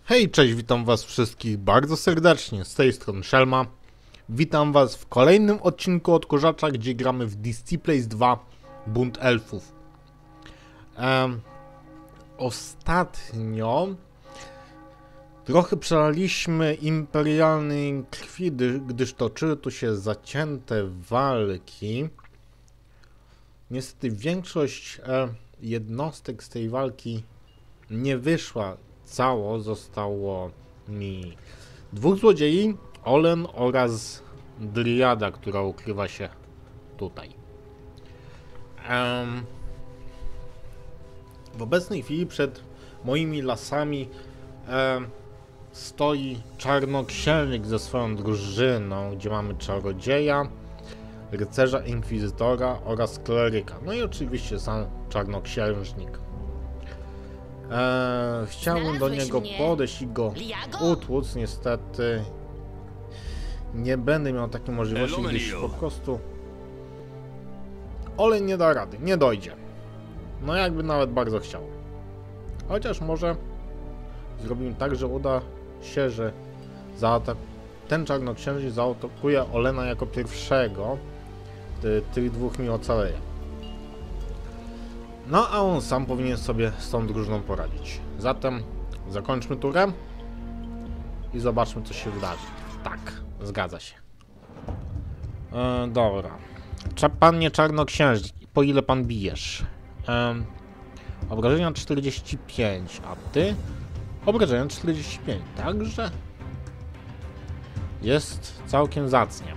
Hej, cześć, witam was wszystkich bardzo serdecznie, z tej strony Shelma. Witam was w kolejnym odcinku Odkurzacza, gdzie gramy w Disciple 2 Bunt Elfów. Ostatnio trochę przelaliśmy imperialnej krwi, gdyż toczyły tu się zacięte walki. Niestety większość jednostek z tej walki nie wyszła cało. Zostało mi dwóch złodziei, Olen oraz Dryada, która ukrywa się tutaj. W obecnej chwili przed moimi lasami stoi czarnoksiężnik ze swoją drużyną, gdzie mamy czarodzieja, rycerza, inkwizytora oraz kleryka. No i oczywiście sam czarnoksiężnik. Chciałbym do niego podejść i go utłuc. Niestety nie będę miał takiej możliwości, gdyż po prostu Olen nie da rady, nie dojdzie. No jakby nawet bardzo chciał. Chociaż może zrobimy tak, że uda się, że ten czarnoksiężnik zaatakuje Olena jako pierwszego. Tych dwóch mi ocaleje. No a on sam powinien sobie z tą drużyną poradzić. Zatem zakończmy turę i zobaczmy, co się wydarzy. Tak, zgadza się. Dobra. Panie czarnoksiężnik, po ile pan bijesz? Obrażenia 45, a ty? Obrażenia 45, także jest całkiem zacnie.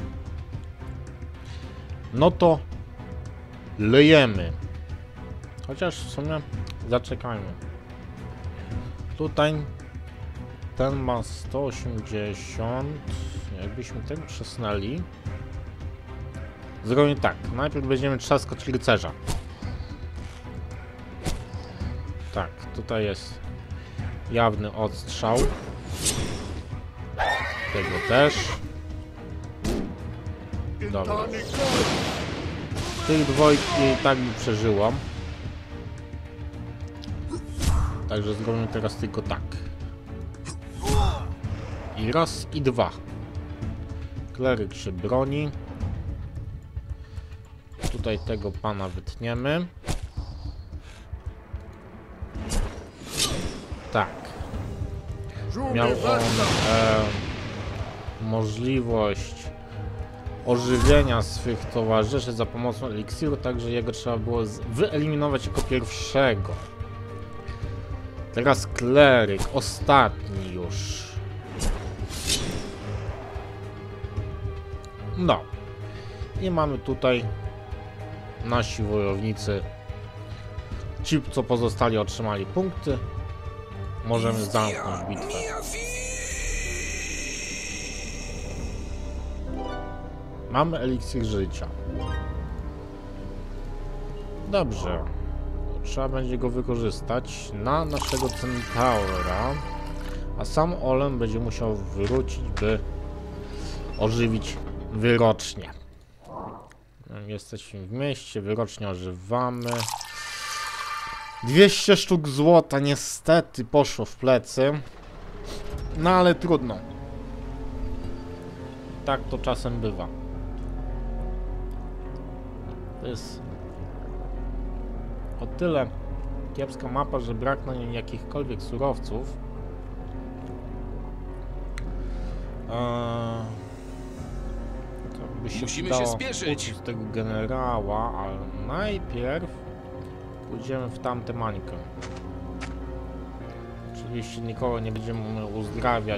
No to lejemy. Chociaż w sumie zaczekajmy. Tutaj ten ma 180. Jakbyśmy ten przesunęli. Zrobimy tak. Najpierw będziemy trzaskać rycerza. Tak, tutaj jest jawny odstrzał. Tego też. Dobra. Tych dwojg i tak mi przeżyło. Także zrobimy teraz tylko tak. I raz, i dwa. Kleryk się broni. Tutaj tego pana wytniemy. Tak. Miał on możliwość ożywienia swych towarzyszy za pomocą eliksiru, także jego trzeba było wyeliminować jako pierwszego. Teraz kleryk, ostatni już. No. I mamy tutaj nasi wojownicy. Ci, co pozostali, otrzymali punkty. Możemy zamknąć bitwę. Mamy eliksir życia. Dobrze. Trzeba będzie go wykorzystać na naszego centaura, a sam Olen będzie musiał wrócić, by ożywić wyrocznie. Jesteśmy w mieście, wyrocznie ożywamy. 200 sztuk złota niestety poszło w plecy. No ale trudno. Tak to czasem bywa. To jest o tyle kiepska mapa, że brak na niej jakichkolwiek surowców. To by się Musimy dało się spieszyć. uczyć tego generała, ale najpierw pójdziemy w tamtę mańkę. Oczywiście nikogo nie będziemy uzdrawiać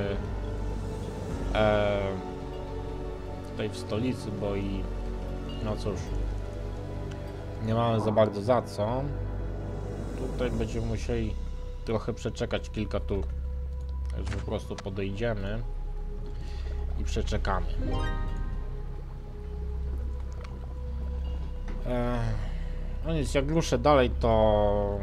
tutaj w stolicy, bo i no cóż, nie mamy za bardzo za co. Tutaj będziemy musieli trochę przeczekać kilka tur. Także po prostu podejdziemy i przeczekamy. No nic, jak ruszę dalej, to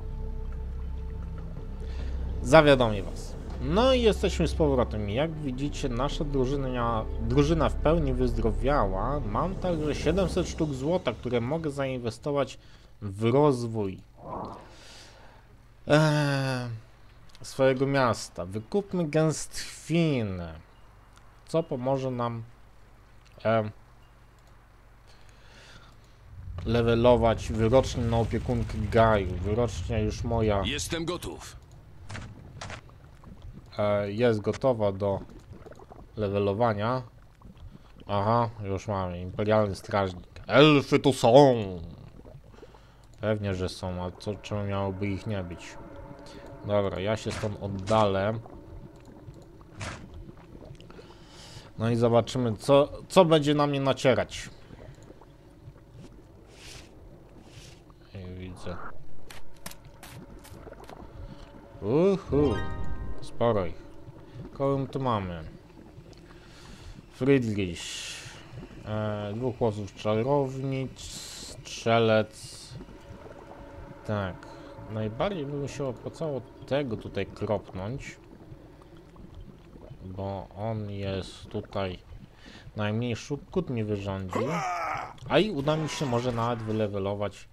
zawiadomię was. No i jesteśmy z powrotem. Jak widzicie, nasza drużyna w pełni wyzdrowiała. Mam także 700 sztuk złota, które mogę zainwestować w rozwój swojego miasta. Wykupmy gęstwinę, co pomoże nam levelować wyrocznie na opiekunkę Gaju. Wyrocznia już moja Jestem gotów. jest gotowa do levelowania. Aha, już mamy. Imperialny strażnik. Elfy tu są! Pewnie, że są, a czemu miałoby ich nie być? Dobra, ja się stąd oddalę. No i zobaczymy, co będzie na mnie nacierać. I widzę. Sporo ich. Kogo my tu mamy? Friedrich. Dwóch łowców czarownic. Strzelec. Tak. Najbardziej by mi się opłacało tego tutaj kropnąć. Bo on jest tutaj najmniej szukut mi wyrządzi. A i uda mi się może nawet wylewelować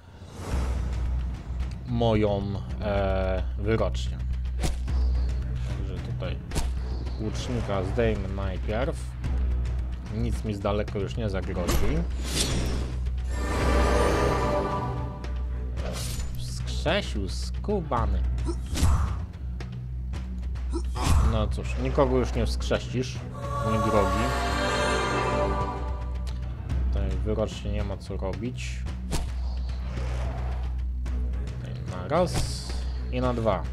moją wyrocznię. Także tutaj łucznika zdejmę najpierw. Nic mi z daleko już nie zagrozi. Wskrzesił skubany. No cóż, nikogo już nie wskrześcisz, mój drogi. Tutaj wyrocznie nie ma co robić. Tutaj na raz i na dwa.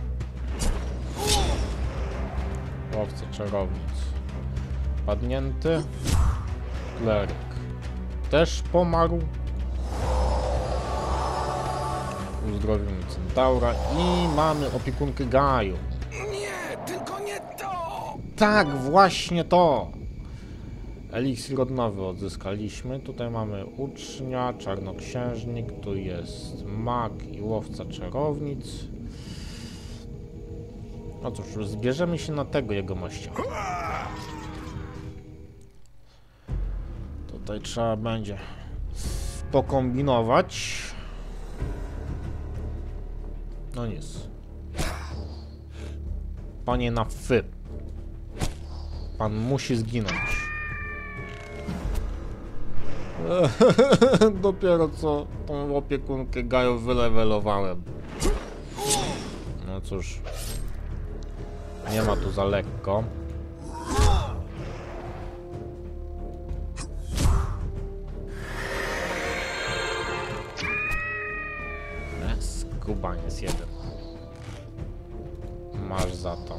Łowca czarownic padnięty. Kleryk też pomarł. Uzdrowimy Centaura i mamy opiekunkę Gaju. Nie, tylko nie to! Tak, właśnie to! Eliksir odnowy odzyskaliśmy. Tutaj mamy ucznia, czarnoksiężnik, tu jest mag i łowca czarownic. No cóż, zbierzemy się na tego jegomościa. Tutaj trzeba będzie pokombinować. No nic. Panie na fy. Pan musi zginąć. Dopiero co tą opiekunkę Gaju wylewelowałem. No cóż. Nie ma tu za lekko. Skubaniec jeden. Masz za to.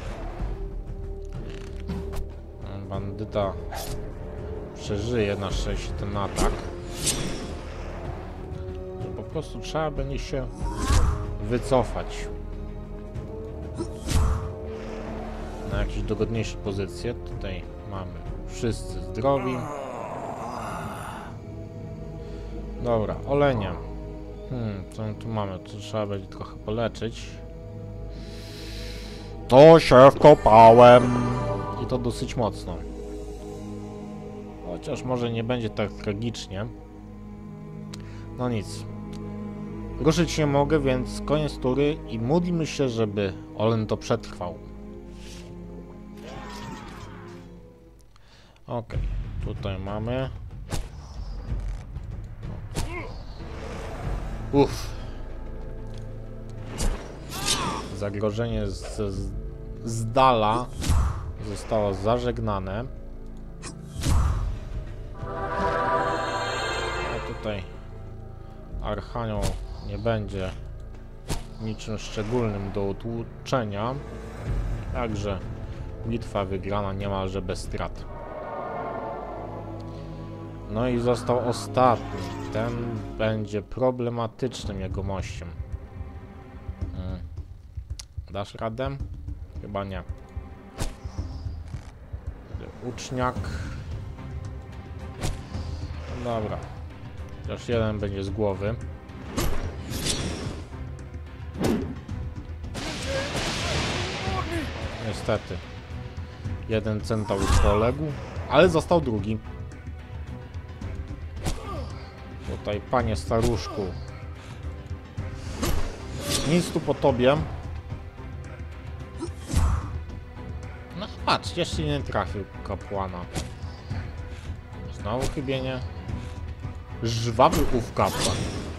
Bandyta przeżyje na szczęście ten atak. Że po prostu trzeba będzie się wycofać na jakieś dogodniejsze pozycje. Tutaj mamy wszyscy zdrowi. Dobra, olenie. Co my tu mamy? To trzeba będzie trochę poleczyć. To się wkopałem. I to dosyć mocno. Chociaż może nie będzie tak tragicznie. No nic. Ruszyć nie mogę, więc koniec tury i módlmy się, żeby Olen to przetrwał. Ok, tutaj mamy. Zagrożenie z dala zostało zażegnane. A tutaj Archanioł nie będzie niczym szczególnym do utłuczenia. Także bitwa wygrana niemalże bez strat. No i został ostatni. Ten będzie problematycznym jegomościem. Dasz radę? Chyba nie. Uczniak. Dobra. Chociaż jeden będzie z głowy. Niestety. Jeden centaur poległ, ale został drugi. Tutaj, panie staruszku. Nic tu po tobie. Patrz, jeszcze nie trafił kapłana. Znowu chybienie. Żwawy ów kapłan.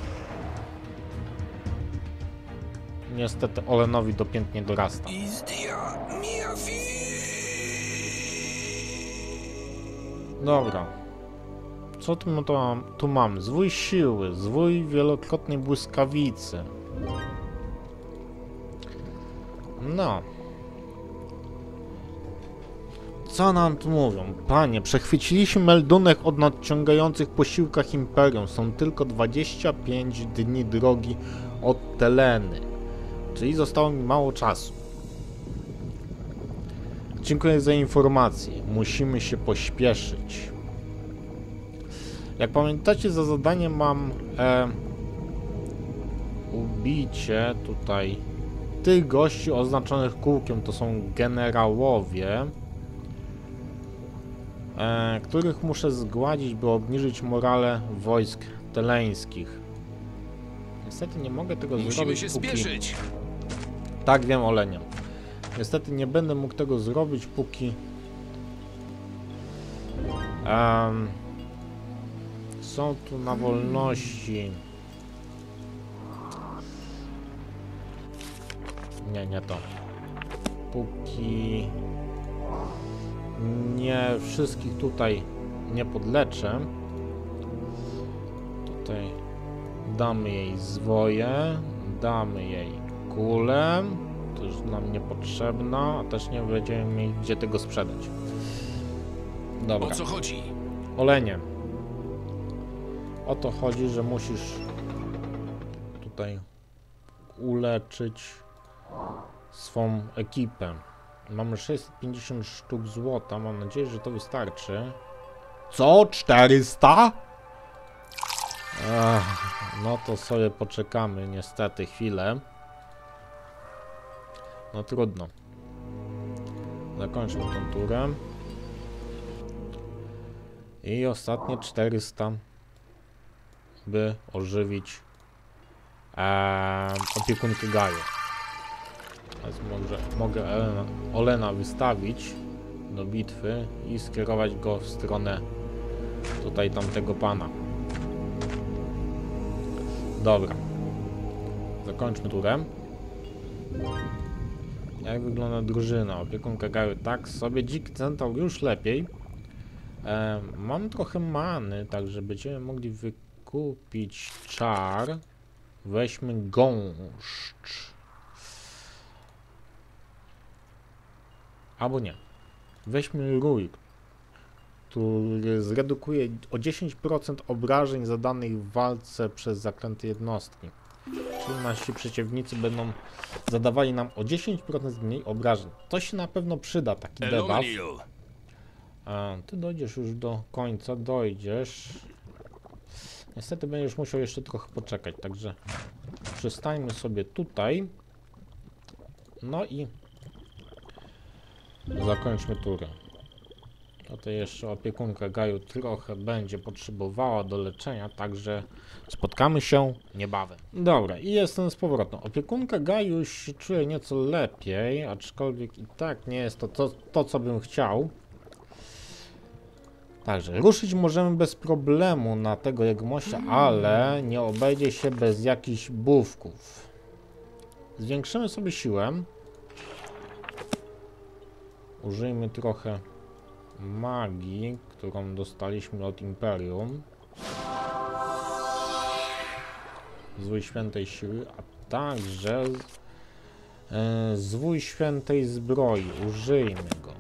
Niestety Olenowi dopiętnie dorasta. Izdia mia fi. Dobra. Co tu mam? Zwój siły, zwój wielokrotnej błyskawicy. No. Co nam tu mówią? Panie, przechwyciliśmy meldunek o nadciągających posiłkach Imperium. Są tylko 25 dni drogi od Teleny. Czyli zostało mi mało czasu. Dziękuję za informację. Musimy się pośpieszyć. Jak pamiętacie, za zadanie mam ubicie tutaj tych gości oznaczonych kółkiem. To są generałowie, których muszę zgładzić, by obniżyć morale wojsk teleńskich. Niestety nie mogę tego Musimy zrobić, się póki... spieszyć. Tak, wiem, Olenie. Niestety nie będę mógł tego zrobić, póki są tu na wolności. Nie to. Póki nie wszystkich tutaj nie podleczę. Tutaj damy jej zwoje, damy jej kulę. To już nam niepotrzebna, a też nie będziemy mieli gdzie tego sprzedać. Dobra. O co chodzi? Olenie. O to chodzi, że musisz tutaj uleczyć swą ekipę. Mamy 650 sztuk złota. Mam nadzieję, że to wystarczy. Co? 400? No to sobie poczekamy niestety chwilę. No trudno. Zakończmy tą turę. I ostatnie 400, by ożywić opiekunkę Gaju. Więc mogę Olena wystawić do bitwy i skierować go w stronę tutaj tamtego pana. Dobra. Zakończmy turę. Jak wygląda drużyna? Opiekunka Gaju tak sobie, Dziki Centaur już lepiej. Mam trochę many, także będziemy mogli wykupić czar. Weźmy gąszcz. Albo nie. Weźmy rój, który zredukuje o 10% obrażeń zadanych w walce przez zaklęte jednostki. Czyli nasi przeciwnicy będą zadawali nam o 10% mniej obrażeń. To się na pewno przyda, taki debuff. Ty dojdziesz już do końca, dojdziesz. Niestety będziesz musiał jeszcze trochę poczekać, także przystańmy sobie tutaj. No i zakończmy turę. Tutaj jeszcze opiekunka Gaju trochę będzie potrzebowała do leczenia, także spotkamy się niebawem. Dobra, i jestem z powrotem. Opiekunka Gaju się czuje nieco lepiej, aczkolwiek i tak nie jest to co bym chciał. Także ruszyć możemy bez problemu na tego jegomościa, ale nie obejdzie się bez jakichś buffków. Zwiększymy sobie siłę. Użyjmy trochę magii, którą dostaliśmy od Imperium. Zwój świętej siły, a także zwój świętej zbroi. Użyjmy go.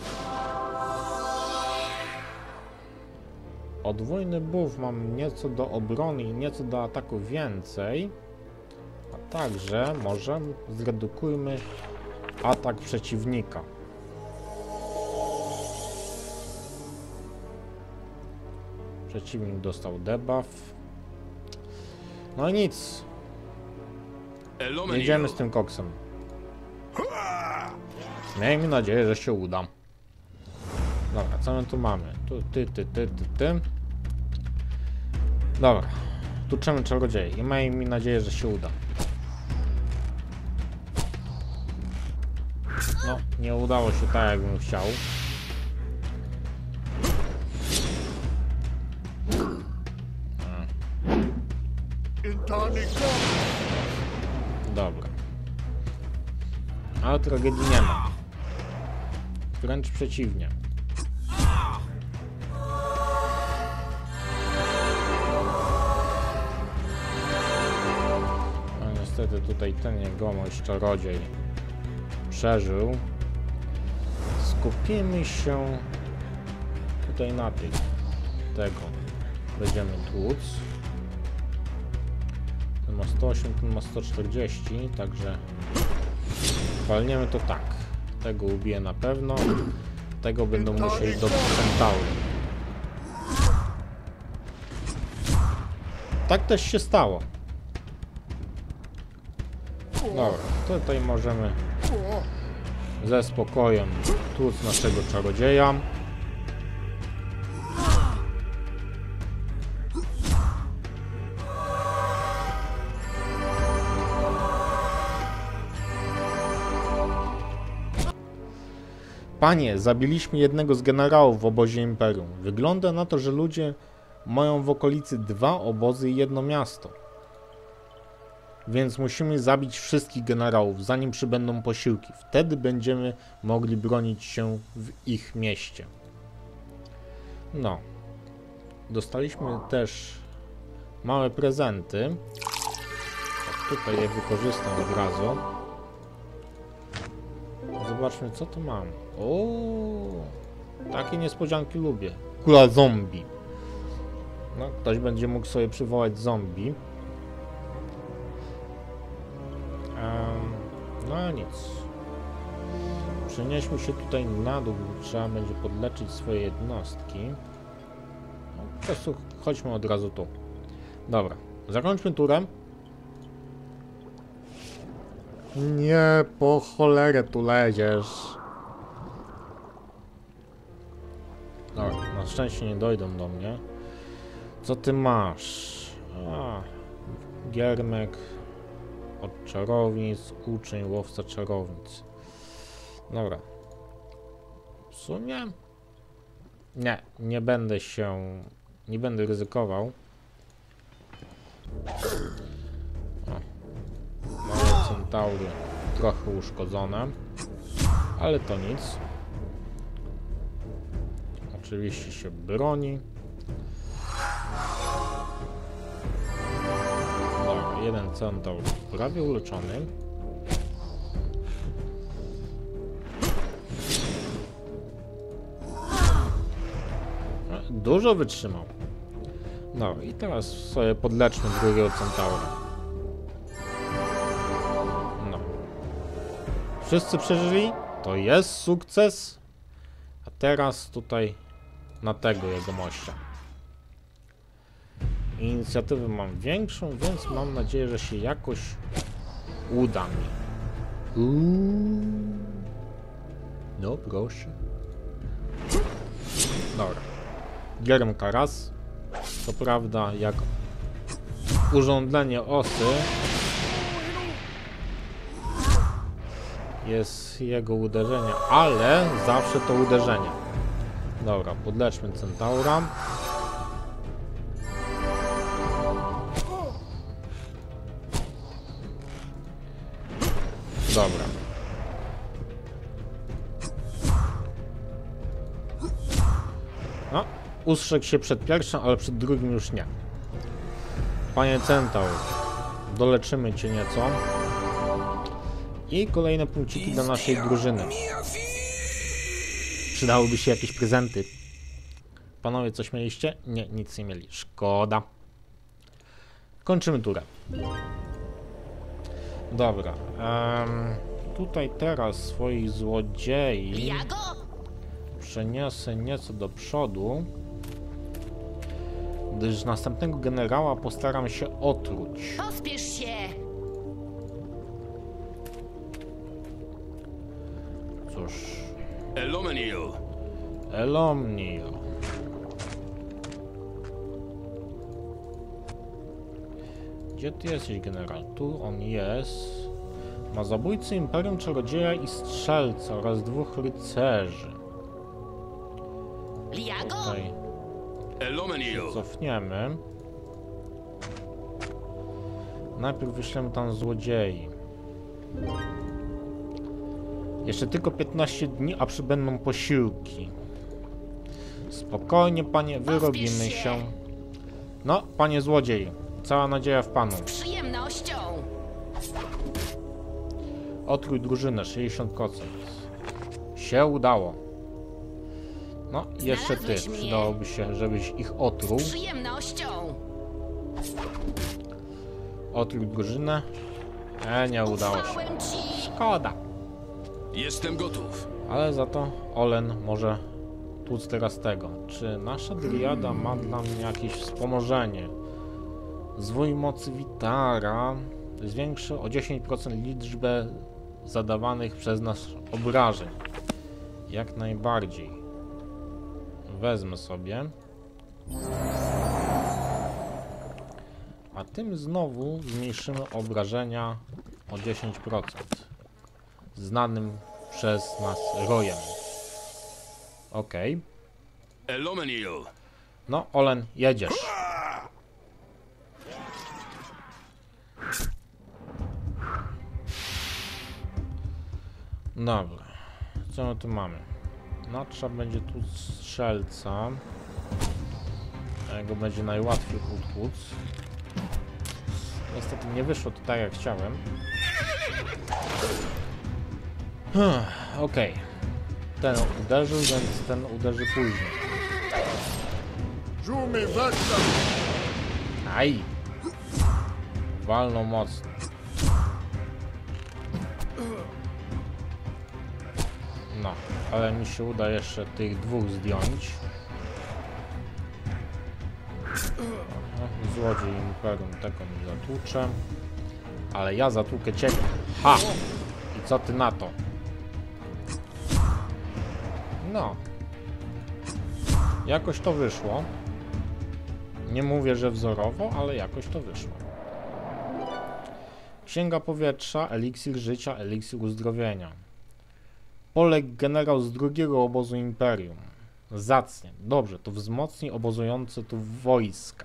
Podwójny buff mam nieco do obrony i nieco do ataku więcej. A także może zredukujmy atak przeciwnika. Przeciwnik dostał debuff. No i nic. Jedziemy z tym koksem. Miejmy nadzieję, że się uda. Dobra, co my tu mamy? Tu ty. Dobra. Tuczymy czarodzieje i miejmy nadzieję, że się uda. No, nie udało się tak, jakbym chciał. Dobra. Ale tragedii nie ma. Wręcz przeciwnie. No niestety tutaj ten jegomość czarodziej przeżył. Skupimy się tutaj na tego. Będziemy tłuc. Ten ma 108, ten ma 140, także walniemy to tak. Tego ubiję na pewno. Tego będą musieli do Centauri. Tak też się stało. Dobra, tutaj możemy ze spokojem tłuc naszego czarodzieja. Panie, zabiliśmy jednego z generałów w obozie Imperium. Wygląda na to, że ludzie mają w okolicy 2 obozy i 1 miasto. Więc musimy zabić wszystkich generałów, zanim przybędą posiłki. Wtedy będziemy mogli bronić się w ich mieście. No. Dostaliśmy też małe prezenty. Tak, tutaj je wykorzystam od razu. Zobaczmy, co tu mam. O, takie niespodzianki lubię. Kula zombie. No, ktoś będzie mógł sobie przywołać zombie. No nic. Przenieśmy się tutaj na dół, bo trzeba będzie podleczyć swoje jednostki. No, po prostu chodźmy od razu tu. Dobra, zakończmy turem. Nie, po cholerę tu leziesz. Dobra, na szczęście nie dojdą do mnie. Co ty masz? A, giermek od czarownic, uczeń, łowca czarownic. Dobra. W sumie... Nie będę ryzykował. Małe centaury trochę uszkodzone, ale to nic. Oczywiście się broni. Dobra, jeden centaur prawie uleczony. Dużo wytrzymał. No i teraz sobie podleczmy drugiego centaura. No. Wszyscy przeżyli? To jest sukces. A teraz tutaj na tego jegomościa. Inicjatywę mam większą, więc mam nadzieję, że się jakoś uda mi. No proszę. Dobra. Giermka raz. Co prawda jak urządzenie osy jest jego uderzenie, ale zawsze to uderzenie. Dobra, podleczmy centaura. Dobra. No, ustrzegł się przed pierwszym, ale przed drugim już nie. Panie centaur, doleczymy cię nieco. I kolejne punkciki dla naszej drużyny. Przydałyby się jakieś prezenty. Panowie, coś mieliście? Nie, nic nie mieli. Szkoda. Kończymy turę. Dobra. Tutaj teraz swoich złodziei przeniosę nieco do przodu, gdyż następnego generała postaram się otruć. Pospiesz się! Cóż... Elomeniel. Elomniel. Gdzie ty jesteś, generał? Tu on jest. Ma zabójcy Imperium, czarodzieja i strzelca oraz 2 rycerzy. Liago? Tutaj Elomenil. cofniemy. Najpierw wyślemy tam złodziei. Jeszcze tylko 15 dni, a przybędą posiłki. Spokojnie, panie, wyrobimy się. No, panie złodziej, cała nadzieja w panu. Z przyjemnością. Otrój drużynę, 60%. Się udało. No, i jeszcze ty. Znalazłeś mnie. Przydałoby się, żebyś ich otruł. Z przyjemnością. Otrój drużynę. Nie udało się. Ufałem ci. Szkoda. Jestem gotów. Ale za to Olen może tłuc teraz tego. Czy nasza Driada ma dla mnie jakieś wspomożenie? Zwój mocy Witara zwiększy o 10% liczbę zadawanych przez nas obrażeń. Jak najbardziej. Wezmę sobie. A tym znowu zmniejszymy obrażenia o 10%. Znanym przez nas rojem. Ok. Elomenil. No, Olen, jedziesz. Dobra. Co my tu mamy? No, trzeba będzie tu strzelca. Go będzie najłatwiej utłuc. Niestety nie wyszło to tak, jak chciałem. Okej. Ten uderzył, więc ten uderzy później. Aj! Walną mocno. No, ale mi się uda jeszcze tych 2 zdjąć. Złodziej Imperium tego mi zatłuczę. Ale ja zatłukę ciebie. Ha! I co ty na to? No. Jakoś to wyszło. Nie mówię, że wzorowo, ale jakoś to wyszło. Księga powietrza, eliksir życia, eliksir uzdrowienia. Poległ generał z 2. obozu Imperium. Zacnie. Dobrze, to wzmocni obozujące tu wojska.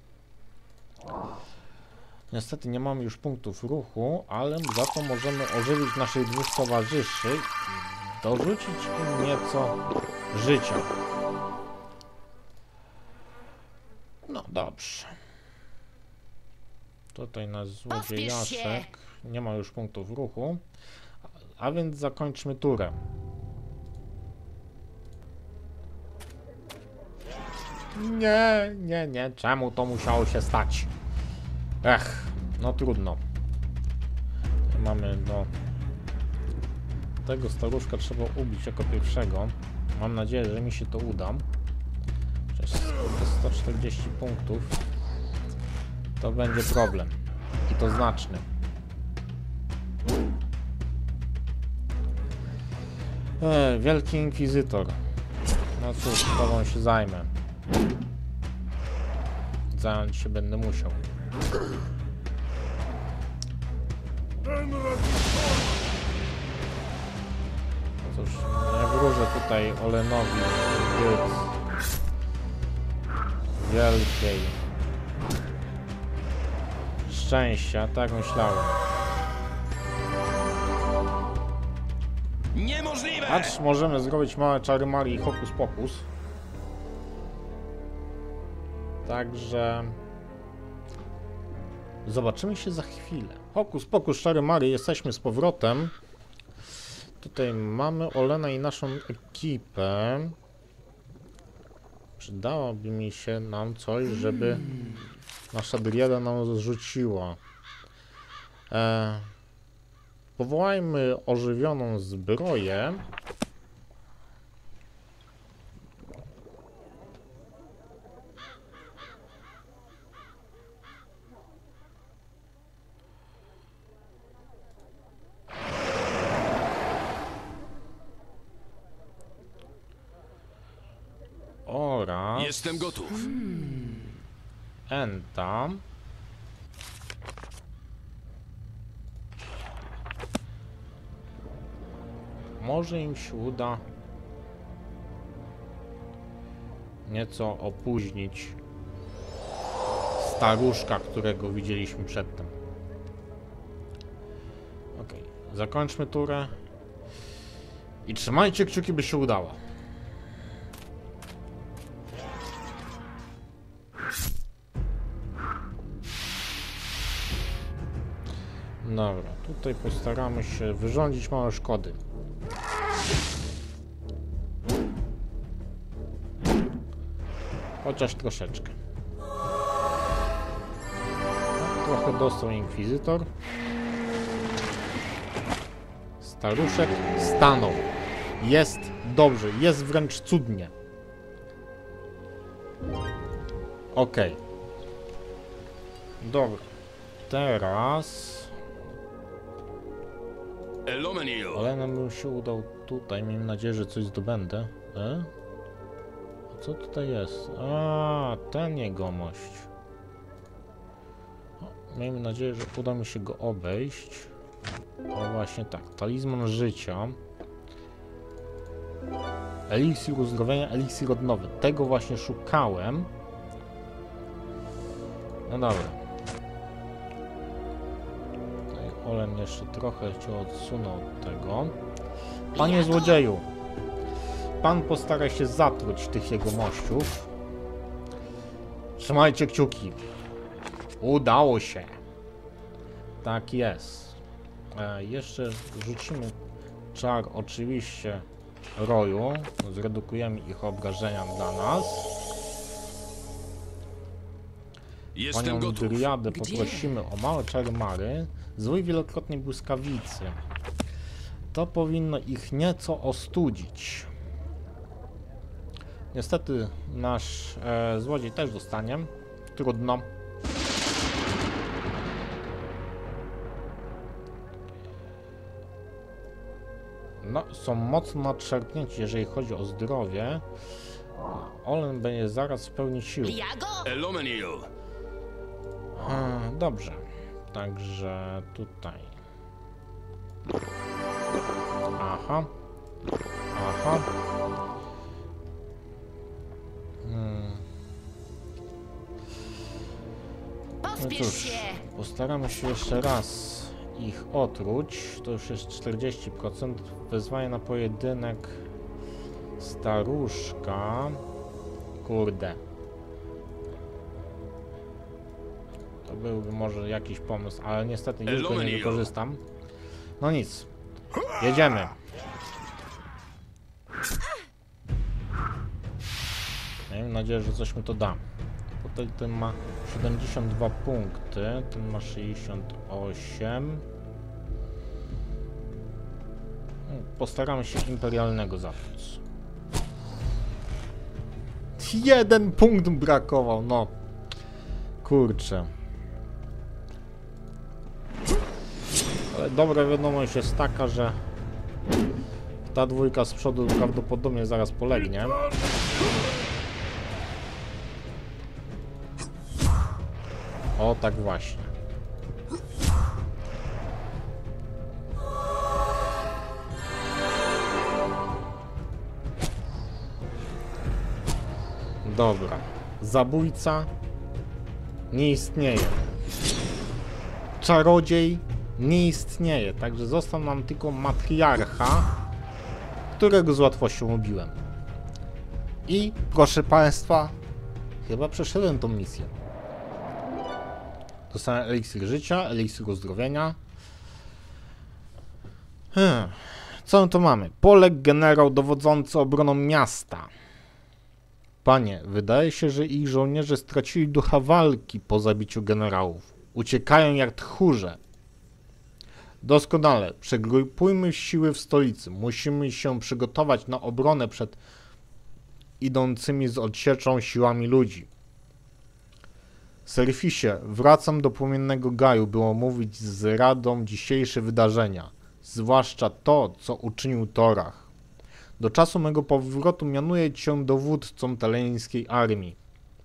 Niestety nie mamy już punktów ruchu, ale za to możemy ożywić naszych 2 towarzyszy i dorzucić im nieco życia. No dobrze. Tutaj nasz złodziejaszek nie ma już punktów ruchu, a więc zakończmy turę. Nie. Czemu to musiało się stać? Ech, no trudno. Mamy tego staruszka trzeba ubić jako pierwszego. Mam nadzieję, że mi się to uda. Przez 140 punktów to będzie problem. I to znaczny. Wielki Inkwizytor. No cóż, tobą się zajmę. Zająć się będę musiał. No cóż, nie wróżę tutaj Olenowi zbyt wielkiej szczęścia, tak myślałem. Niemożliwe! Acz możemy zrobić małe czary Marii i hokus pokus. Także zobaczymy się za chwilę. Hokus pokus, czary Marii, jesteśmy z powrotem. Tutaj mamy Olena i naszą ekipę. Przydałoby mi się nam coś, żeby nasza Driada nam zrzuciła. Powołajmy ożywioną zbroję. Oraz Jestem gotów. Enta. Może im się uda nieco opóźnić staruszka, którego widzieliśmy przedtem. Ok, zakończmy turę i trzymajcie kciuki, by się udało. Dobra, tutaj postaramy się wyrządzić małe szkody. Chociaż troszeczkę. Trochę dostał inkwizytor. Staruszek stanął. Jest dobrze, jest wręcz cudnie. Okej. Dobra. Teraz... Elomenio. Ale nam bym się udał tutaj. Miejmy nadzieję, że coś zdobędę. A co tutaj jest? A, ten jegomość. O, miejmy nadzieję, że uda mi się go obejść. O, właśnie tak. Talizman życia. Eliksir uzdrowienia, eliksir odnowy. Tego właśnie szukałem. No dobra. Tutaj Olen jeszcze trochę cię odsunął od tego. Panie złodzieju! Pan postara się zatruć tych jegomościów. Trzymajcie kciuki. Udało się. Tak jest. Jeszcze rzucimy czar oczywiście roju. Zredukujemy ich obrażenia dla nas. Jestem Panią gotów. Dryadę poprosimy o małe czary mary. Złej wielokrotnej błyskawicy. To powinno ich nieco ostudzić. Niestety nasz złodziej też dostanie. Trudno. No, są mocno nadszarpnięci, jeżeli chodzi o zdrowie. Olen będzie zaraz w pełni sił. Elomenio. Dobrze. Także tutaj. Aha. Aha. No cóż, postaramy się jeszcze raz ich otruć. To już jest 40%. Wezwanie na pojedynek staruszka. Kurde. To byłby może jakiś pomysł, ale niestety już go nie wykorzystam. No nic. Jedziemy. Miejmy nadzieję, że coś mi to da. Tutaj ten ma 72 punkty, ten ma 68. Postaramy się imperialnego zacząć. 1 punkt brakował, no. Kurczę. Ale dobra wiadomość jest taka, że ta dwójka z przodu prawdopodobnie zaraz polegnie. O, tak właśnie. Dobra. Zabójca nie istnieje. Czarodziej nie istnieje. Także został nam tylko matriarcha, którego z łatwością ubiłem. I proszę Państwa, chyba przeszedłem tą misję. Dostałem eliksir życia, eliksir uzdrowienia. Co to mamy? Poległ generał dowodzący obroną miasta. Panie, wydaje się, że ich żołnierze stracili ducha walki po zabiciu generałów. Uciekają jak tchórze. Doskonale. Przegrupujmy siły w stolicy. Musimy się przygotować na obronę przed idącymi z odsieczą siłami ludzi. Serfisie, wracam do płomiennego gaju, by omówić z Radą dzisiejsze wydarzenia, zwłaszcza to, co uczynił Torach. Do czasu mego powrotu mianuję cię dowódcą teleńskiej armii.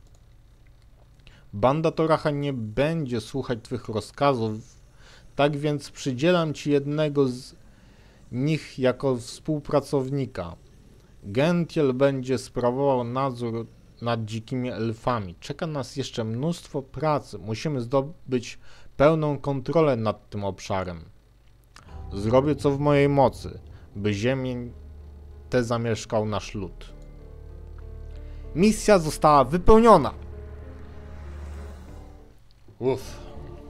Banda Toracha nie będzie słuchać twych rozkazów, tak więc przydzielam ci jednego z nich jako współpracownika. Gentiel będzie sprawował nadzór nad dzikimi elfami. Czeka nas jeszcze mnóstwo pracy. Musimy zdobyć pełną kontrolę nad tym obszarem. Zrobię co w mojej mocy, by ziemię tę zamieszkał nasz lud. Misja została wypełniona. Uff.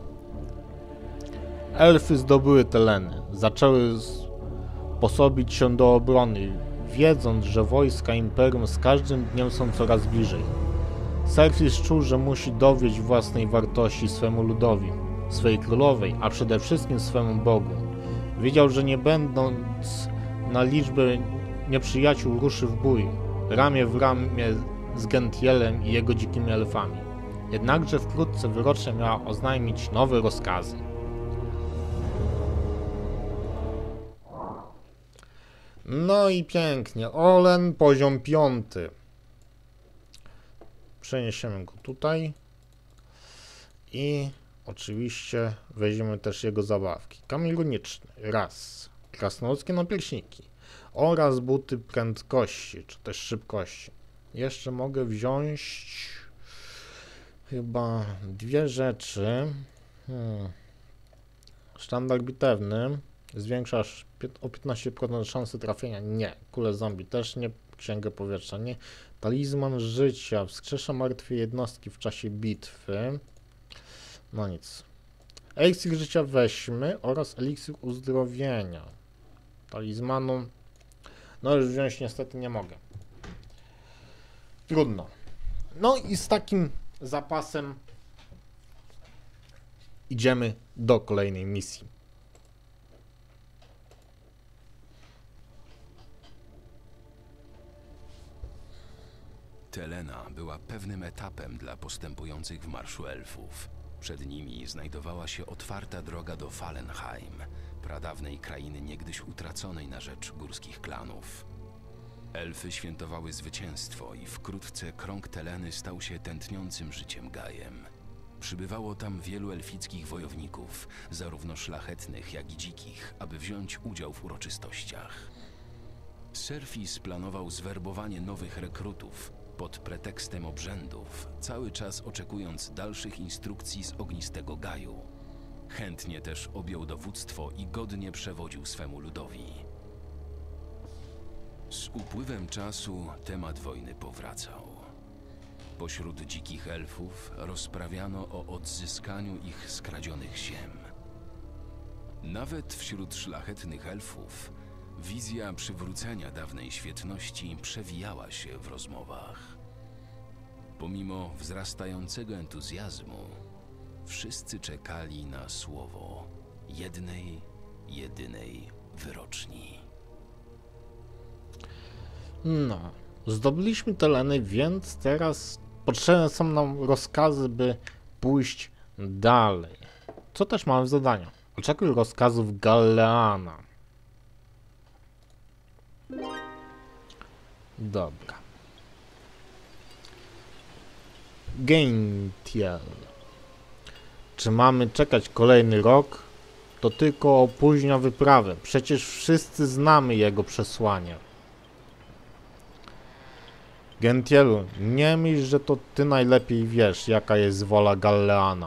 Elfy zdobyły Teleny. Zaczęły sposobić się do obrony, wiedząc, że wojska Imperium z każdym dniem są coraz bliżej. Serfis czuł, że musi dowieść własnej wartości swemu ludowi, swej królowej, a przede wszystkim swemu Bogu. Wiedział, że nie będąc na liczbę nieprzyjaciół ruszy w bój, ramię w ramię z Gentielem i jego dzikimi elfami. Jednakże wkrótce wyrocznia miała oznajmić nowe rozkazy. No i pięknie. Olen, poziom 5. Przeniesiemy go tutaj. I oczywiście weźmiemy też jego zabawki. Kamień runiczny. Raz. Krasnoludzkie napierśniki. Oraz buty prędkości, czy też szybkości. Jeszcze mogę wziąć chyba 2 rzeczy. Sztandar bitewny. Zwiększasz o 15% szansy trafienia. Nie. Kule zombie też nie. Księgę powietrza nie. Talizman życia. Wskrzesza martwe jednostki w czasie bitwy. No nic. Eliksir życia weźmy oraz eliksir uzdrowienia. Talizmanu. No już wziąć niestety nie mogę. Trudno. No i z takim zapasem idziemy do kolejnej misji. Telena była pewnym etapem dla postępujących w marszu elfów. Przed nimi znajdowała się otwarta droga do Fallenheim, pradawnej krainy niegdyś utraconej na rzecz górskich klanów. Elfy świętowały zwycięstwo i wkrótce krąg Teleny stał się tętniącym życiem gajem. Przybywało tam wielu elfickich wojowników, zarówno szlachetnych, jak i dzikich, aby wziąć udział w uroczystościach. Serfis planował zwerbowanie nowych rekrutów pod pretekstem obrzędów, cały czas oczekując dalszych instrukcji z ognistego gaju. Chętnie też objął dowództwo i godnie przewodził swemu ludowi. Z upływem czasu temat wojny powracał. Pośród dzikich elfów rozprawiano o odzyskaniu ich skradzionych ziem. Nawet wśród szlachetnych elfów wizja przywrócenia dawnej świetności przewijała się w rozmowach. Pomimo wzrastającego entuzjazmu, wszyscy czekali na słowo jedynej wyroczni. No, zdobyliśmy Teleny, więc teraz potrzebne są nam rozkazy, by pójść dalej. Co też mamy w zadaniu? Oczekuj rozkazów Galleana. Dobra. Gentiel. Czy mamy czekać kolejny rok? To tylko opóźnia wyprawę. Przecież wszyscy znamy jego przesłanie. Gentielu, nie myśl, że to ty najlepiej wiesz, jaka jest wola Galleana.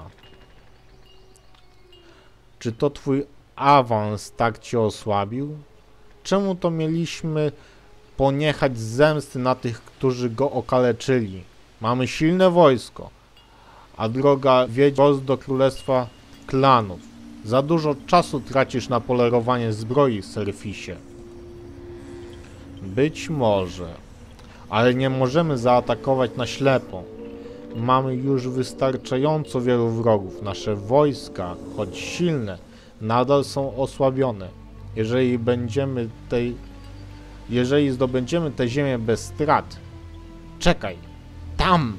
Czy to twój awans tak cię osłabił? Czemu to mieliśmy poniechać zemsty na tych, którzy go okaleczyli? Mamy silne wojsko, a droga wiedzie do królestwa klanów. Za dużo czasu tracisz na polerowanie zbroi, Serfisie. Być może, ale nie możemy zaatakować na ślepo. Mamy już wystarczająco wielu wrogów. Nasze wojska, choć silne, nadal są osłabione. Jeżeli zdobędziemy tę ziemię bez strat, czekaj, tam!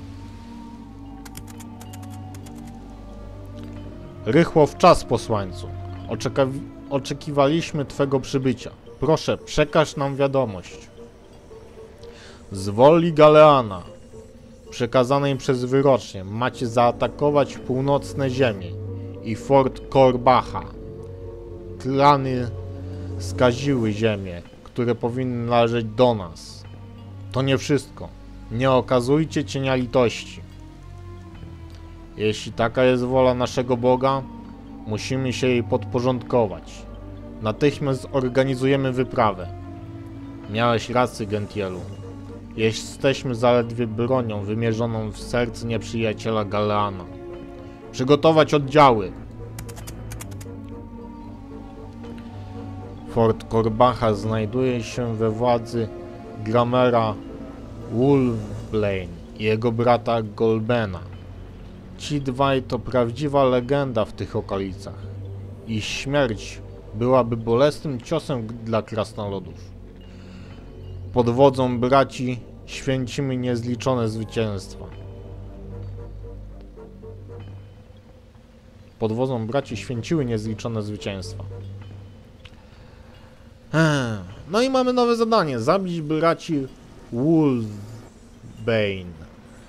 Rychło w czas, posłańcu. Oczekiwaliśmy twego przybycia. Proszę, przekaż nam wiadomość. Z woli Galleana, przekazanej przez wyrocznię, macie zaatakować północne ziemie i Fort Korbacha. Klany skaziły ziemię, które powinny należeć do nas. To nie wszystko. Nie okazujcie cienia litości. Jeśli taka jest wola naszego Boga, musimy się jej podporządkować. Natychmiast zorganizujemy wyprawę. Miałeś rację, Gentielu. Jesteśmy zaledwie bronią wymierzoną w serce nieprzyjaciela Galeana. Przygotować oddziały. Fort Corbacha znajduje się we władzy Gramera Wolfbane i jego brata Golbena. Ci dwaj to prawdziwa legenda w tych okolicach. Ich śmierć byłaby bolesnym ciosem dla krasnoludów. Pod wodzą braci święcimy niezliczone zwycięstwa. Pod wodzą braci święciły niezliczone zwycięstwa. No i mamy nowe zadanie. Zabić braci Wolfbane.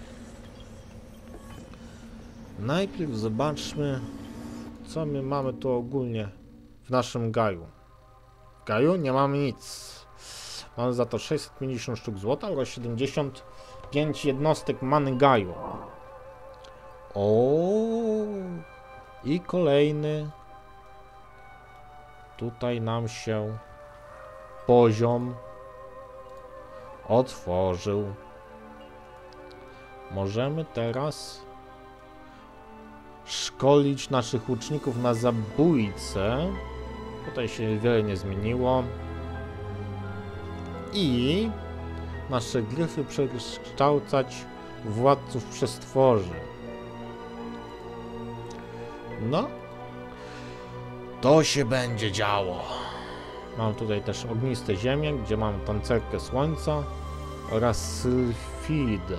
Najpierw zobaczmy, co my mamy tu ogólnie w naszym gaju. W gaju nie mamy nic. Mamy za to 650 sztuk złota oraz 75 jednostek many gaju. O, i kolejny tutaj nam się poziom otworzył. Możemy teraz szkolić naszych łuczników na zabójcę. Tutaj się wiele nie zmieniło. I nasze gryfy przekształcać w władców przestworzy. No, to się będzie działo. Mam tutaj też ogniste ziemię, gdzie mam tancerkę słońca oraz sylfidę.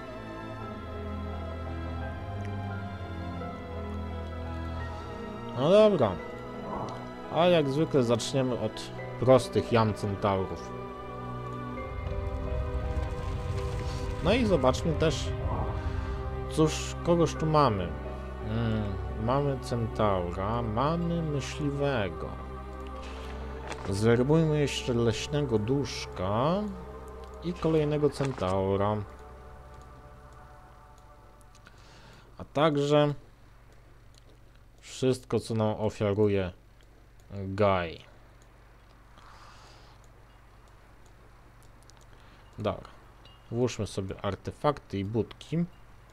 No dobra. A jak zwykle zaczniemy od prostych jam centaurów. No i zobaczmy też, cóż, kogoż tu mamy. Mamy centaura, mamy myśliwego. Zwerbujmy jeszcze leśnego duszka i kolejnego centaura. A także wszystko, co nam ofiaruje Gaj. Dobra. Włóżmy sobie artefakty i budki.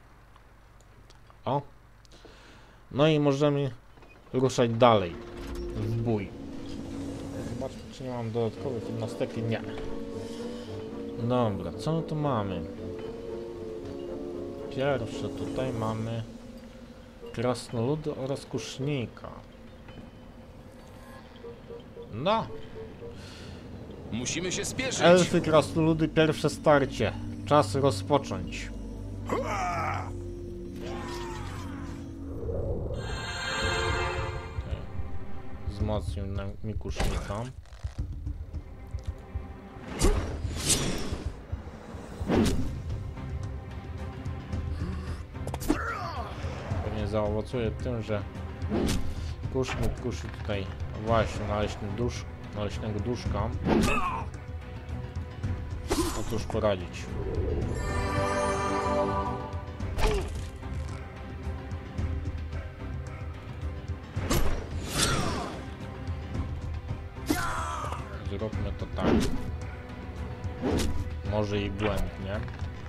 O. No i możemy ruszać dalej w bój. Zobaczmy, czy nie mam dodatkowych jednostek. Nie. Dobra, co tu mamy? Pierwsze tutaj mamy krasnoludy oraz kusznika. No. Musimy się spieszyć. Elfy, krasnoludy, pierwsze starcie. Czas rozpocząć. Wzmocnił mi kusznika. Pewnie zaowocuje tym, że kusznik kusi tutaj właśnie naleśnego duszka. No cóż poradzić. Zróbmy to tak. Może i błędnie.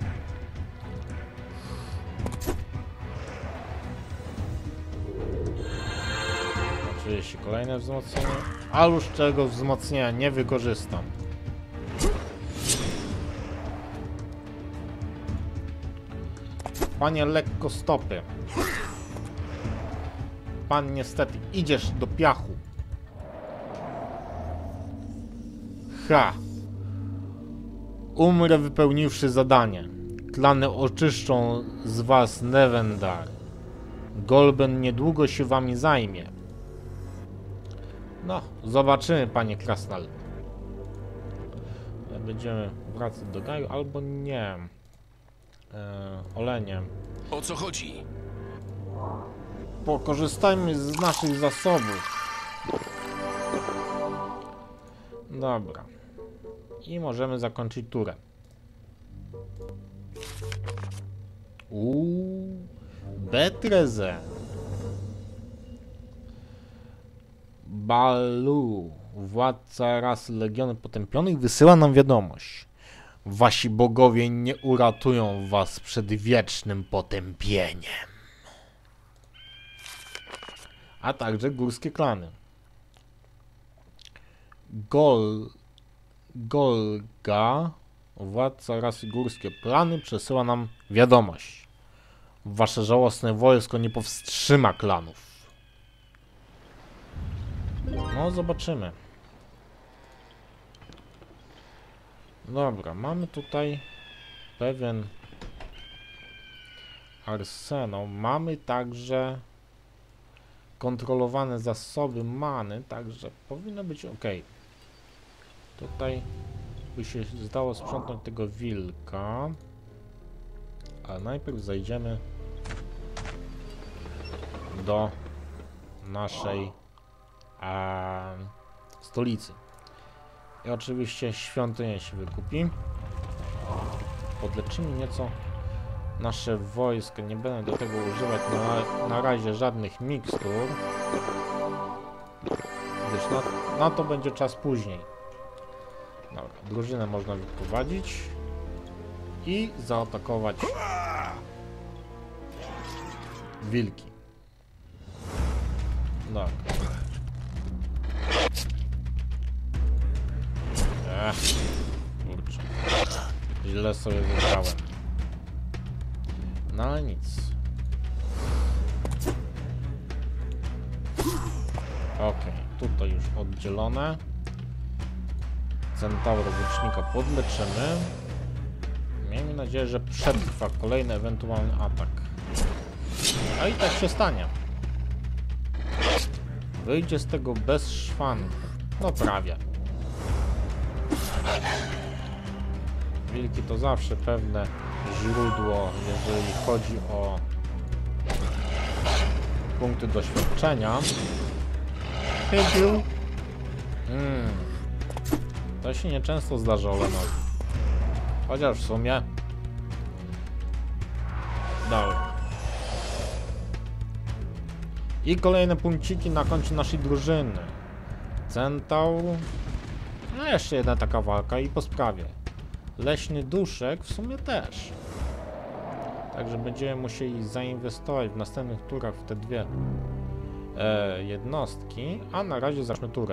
Oczywiście kolejne wzmocnienie. A już czego wzmocnienia nie wykorzystam. Panie lekko stopy. Pan niestety idziesz do piachu. Ha! Umrę wypełniwszy zadanie. Klany oczyszczą z was Nevendar. Golben niedługo się wami zajmie. No, zobaczymy, panie Krasnal. Będziemy wracać do Gaju, albo nie. Olenie. O co chodzi? Pokorzystajmy z naszych zasobów. Dobra. I możemy zakończyć turę. Betreze. Balu, władca rasy Legiony Potępionych, wysyła nam wiadomość. Wasi bogowie nie uratują was przed wiecznym potępieniem. A także górskie klany. Golga, władca rasy Górskie Plany, przesyła nam wiadomość. Wasze żałosne wojsko nie powstrzyma klanów. No, zobaczymy. Dobra, mamy tutaj pewien arsenał. Mamy także kontrolowane zasoby many, także powinno być ok. Tutaj by się zdało sprzątnąć tego wilka, ale najpierw zajdziemy do naszej stolicy. I oczywiście świątynia się wykupi. Podleczymy nieco nasze wojska. Nie będę do tego używać na razie żadnych mikstur, gdyż na to będzie czas później. Dobra, drużynę można wyprowadzić i zaatakować wilki. Dobra. Kurczę. Źle sobie wybrałem. No ale nic. Okej, tutaj już oddzielone. Centaura włócznika podleczymy. Miejmy nadzieję, że przetrwa kolejny ewentualny atak. A i tak się stanie. Wyjdzie z tego bez szwanku. No prawie. Wilki to zawsze pewne źródło, jeżeli chodzi o punkty doświadczenia. Chybił. To się nieczęsto zdarza Olenowi. Chociaż w sumie... Dobra. I kolejne punkciki na koncie naszej drużyny. Centaur. No jeszcze jedna taka walka i po sprawie. Leśny duszek w sumie też. Także będziemy musieli zainwestować w następnych turach w te dwie jednostki, a na razie zacznę turę.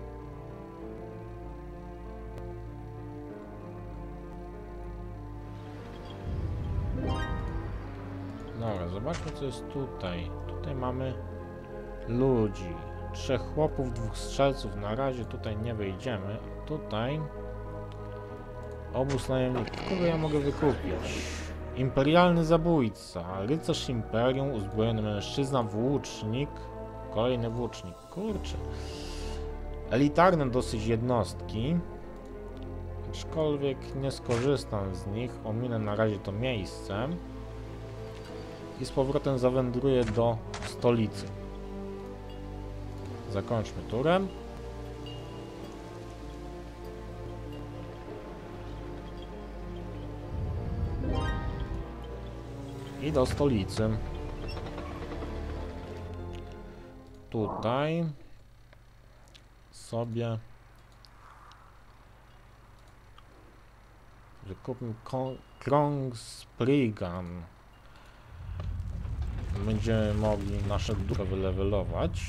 Dobra, zobaczmy co jest tutaj. Tutaj mamy ludzi. 3 chłopów, 2 strzelców. Na razie tutaj nie wejdziemy. Tutaj obóz najemników. Kogo ja mogę wykupić? Imperialny zabójca. Rycerz imperium, uzbrojony mężczyzna, włócznik. Kolejny włócznik. Kurczę. Elitarne dosyć jednostki. Aczkolwiek nie skorzystam z nich. Ominę na razie to miejsce. I z powrotem zawędruję do stolicy. Zakończmy turę. I do stolicy. Tutaj sobie wykupmy Krongsprigan. Będziemy mogli nasze duże wylewelować.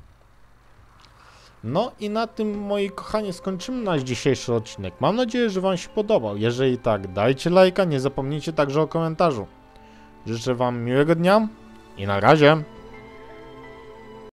No i na tym, moi kochani, skończymy nasz dzisiejszy odcinek. Mam nadzieję, że wam się podobał. Jeżeli tak, dajcie lajka, nie zapomnijcie także o komentarzu. Życzę wam miłego dnia i na razie.